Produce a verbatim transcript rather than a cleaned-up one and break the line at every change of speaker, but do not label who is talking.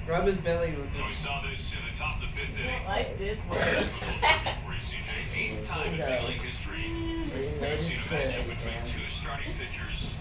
Rub his belly with
So
it.
we saw this in the top of the fifth
I
inning.
don't like this one.
For you, C J. Eighth time in Big League history.
So you
We've
notice
seen a
uh,
matchup between
exam.
two starting pitchers